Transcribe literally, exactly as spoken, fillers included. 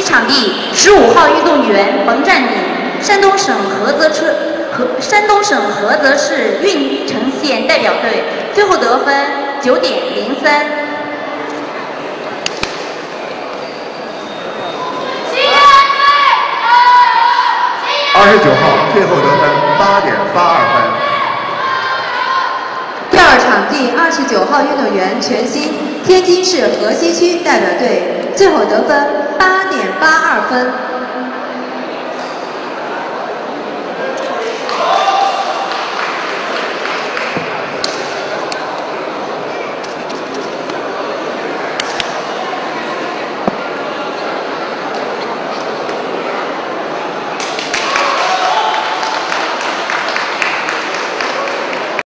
场地十五号运动员冯占敏，山东省菏泽市和山东省菏泽市运城县代表队，最后得分九点零三。 二十九号最后得分八点八二分。 第二场地二十九号运动员全新天津市河西区代表队，最后得分八点八二分。